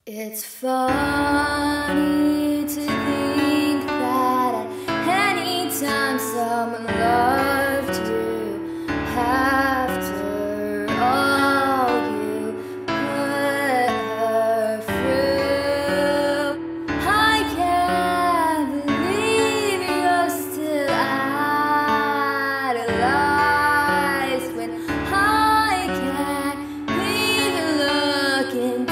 It's funny to think that at any time someone loved you, after all you put her through. I can't believe you're still idolized when I can't even look into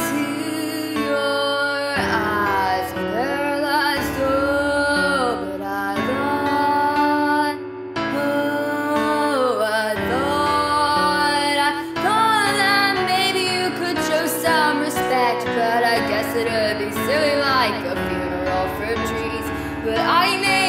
eyes, paralyzed. Oh, but I thought that maybe you could show some respect, but I guess it'd be silly like a funeral for trees. But I made